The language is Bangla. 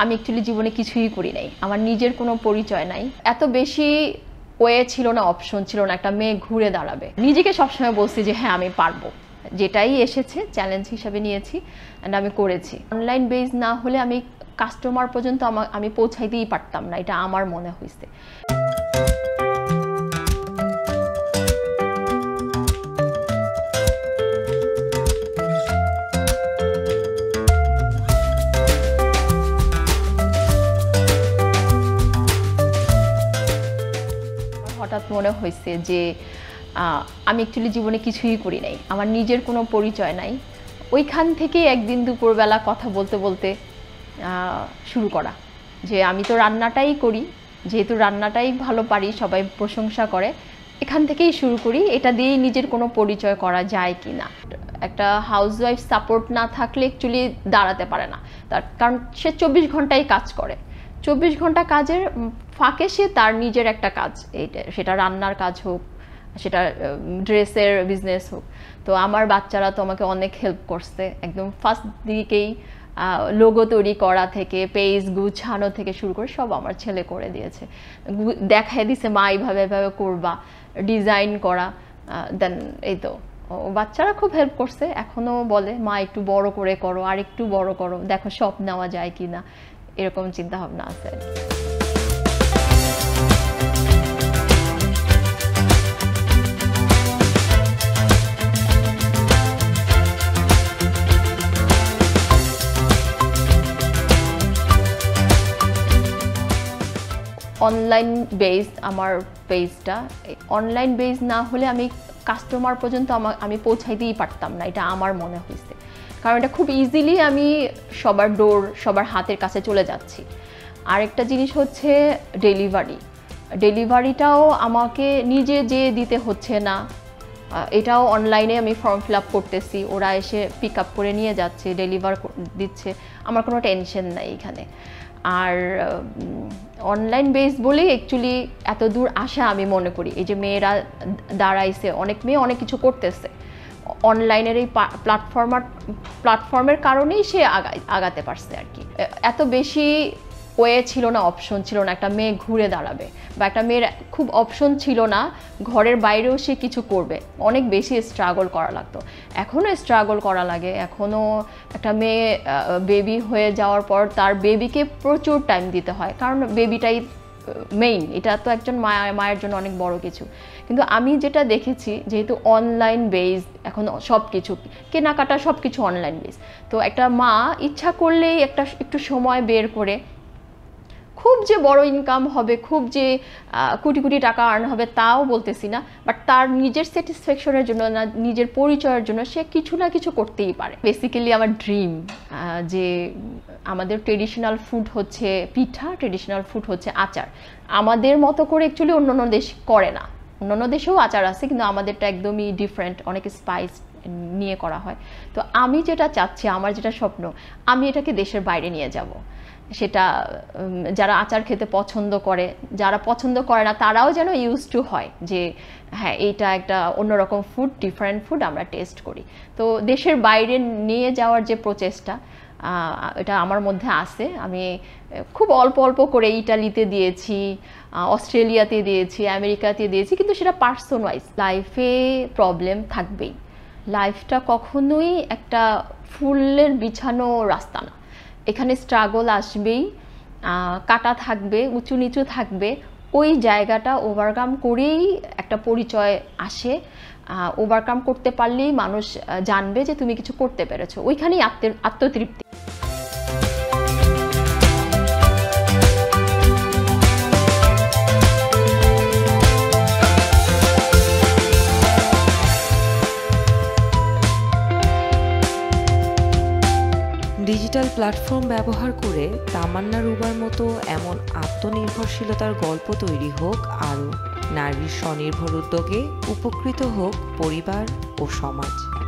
আমি অ্যাকচুয়ালি জীবনে কিছুই করি নাই, আমার নিজের কোনো পরিচয় নাই, এত বেশি ওয়ে ছিল না, অপশন ছিল না একটা মেয়ে ঘুরে দাঁড়াবে। নিজেকে সবসময় বলছি যে হ্যাঁ আমি পারবো, যেটাই এসেছে চ্যালেঞ্জ হিসাবে নিয়েছি অ্যান্ড আমি করেছি। অনলাইন বেস না হলে আমি কাস্টমার পর্যন্ত আমি পৌঁছাইতেই পারতাম না, এটা আমার মনে হয়েছে। হঠাৎ মনে হয়েছে যে আমি অ্যাকচুয়ালি জীবনে কিছুই করি নাই, আমার নিজের কোনো পরিচয় নাই। ওইখান থেকে একদিন দুপুরবেলা কথা বলতে বলতে শুরু করা যে আমি তো রান্নাটাই করি, যেহেতু রান্নাটাই ভালো পারি, সবাই প্রশংসা করে, এখান থেকেই শুরু করি, এটা দিয়েই নিজের কোনো পরিচয় করা যায় কি না। একটা হাউসওয়াইফ সাপোর্ট না থাকলে অ্যাকচুয়ালি দাঁড়াতে পারে না, তার কারণ সে 24 ঘন্টাই কাজ করে, 24 ঘন্টা কাজের ফাঁকে সে তার নিজের একটা কাজ, এইটা সেটা রান্নার কাজ হোক, সেটা ড্রেসের বিজনেস হোক। তো আমার বাচ্চারা তো আমাকে অনেক হেল্প করছে, একদম ফার্স্ট দিকেই লোগো তৈরি করা থেকে পেজ গুছানো থেকে শুরু করে সব আমার ছেলে করে দিয়েছে, দেখাই দিছে মা এইভাবে এভাবে করবা, ডিজাইন করা। দেন এই তো বাচ্চারা খুব হেল্প করছে, এখনও বলে মা একটু বড় করে করো, আর একটু বড় করো, দেখো সব নেওয়া যায় কি না, এরকম চিন্তা ভাবনা আছে। অনলাইন বেস আমার পেজটা, অনলাইন বেস না হলে আমি কাস্টমার পর্যন্ত আমি পৌঁছাইতেই পারতাম না, এটা আমার মনে হয়েছে। কারণ এটা খুব ইজিলি আমি সবার ডোর, সবার হাতের কাছে চলে যাচ্ছি। আরেকটা জিনিস হচ্ছে ডেলিভারিটাও আমাকে নিজে যেয়ে দিতে হচ্ছে না, এটাও অনলাইনে আমি ফর্ম ফিল আপ করতেছি, ওরা এসে পিক আপ করে নিয়ে যাচ্ছে, ডেলিভার দিচ্ছে, আমার কোনো টেনশন নাই এখানে। আর অনলাইন বেস বলেই অ্যাকচুয়ালি এত দূর আসা আমি মনে করি। এই যে মেয়েরা দাঁড়াইছে, অনেক মেয়ে অনেক কিছু করতেছে, অনলাইনের এই প্ল্যাটফর্মের কারণেই সে আগাতে পারছে আর কি। এত বেশি ওয়ে ছিল না, অপশন ছিল না একটা মেয়ে ঘুরে দাঁড়াবে, বা একটা মেয়ের খুব অপশন ছিল না ঘরের বাইরেও সে কিছু করবে, অনেক বেশি স্ট্রাগল করা লাগতো। এখনও স্ট্রাগল করা লাগে, এখনও একটা মেয়ে বেবি হয়ে যাওয়ার পর তার বেবিকে প্রচুর টাইম দিতে হয়, কারণ বেবিটাই মেইন, এটা তো একজন মায়ের জন্য অনেক বড় কিছু। কিন্তু আমি যেটা দেখেছি, যেহেতু অনলাইন বেস এখন সব কিছু, কেনাকাটা সব কিছু অনলাইন বেস, তো একটা মা ইচ্ছা করলেই একটু সময় বের করে, খুব যে বড় ইনকাম হবে, খুব যে কোটি কোটি টাকা আর্ন হবে তাও বলতেছি না, বাট তার নিজের স্যাটিসফ্যাকশনের জন্য, না নিজের পরিচয়ের জন্য সে কিছু না কিছু করতেই পারে। বেসিক্যালি আমার ড্রিম যে আমাদের ট্রেডিশনাল ফুড হচ্ছে পিঠা, ট্রেডিশনাল ফুড হচ্ছে আচার। আমাদের মতো করে অ্যাকচুয়ালি অন্যান্য দেশ করে না, অন্যান্য দেশেও আচার আছে, কিন্তু আমাদেরটা একদমই ডিফারেন্ট, অনেক স্পাইস নিয়ে করা হয়। তো আমি যেটা চাচ্ছি, আমার যেটা স্বপ্ন, আমি এটাকে দেশের বাইরে নিয়ে যাব। সেটা যারা আচার খেতে পছন্দ করে, যারা পছন্দ করে না তারাও যেন ইউজ টু হয় যে হ্যাঁ এইটা একটা অন্যরকম ফুড, ডিফারেন্ট ফুড আমরা টেস্ট করি। তো দেশের বাইরে নিয়ে যাওয়ার যে প্রচেষ্টা, এটা আমার মধ্যে আছে। আমি খুব অল্প অল্প করে ইটালিতে দিয়েছি, অস্ট্রেলিয়াতে দিয়েছি, আমেরিকাতে দিয়েছি, কিন্তু সেটা পার্সন ওয়াইজ। লাইফে প্রবলেম থাকবেই, লাইফটা কখনোই একটা ফুলের বিছানো রাস্তা না, এখানে স্ট্রাগল আসবেই, কাটা থাকবে, উঁচু নিচু থাকবে, ওই জায়গাটা ওভারকাম করেই একটা পরিচয় আসে। ওভারকাম করতে পারলেই মানুষ জানবে যে তুমি কিছু করতে পেরেছো, ওইখানেই আত্মতৃপ্তি। ডিজিটাল প্ল্যাটফর্ম ব্যবহার করে তামান্না রুবার মতো এমন আত্মনির্ভরশীলতার গল্প তৈরি হোক, আরও নারীর স্বনির্ভর উদ্যোগে উপকৃত হোক পরিবার ও সমাজ।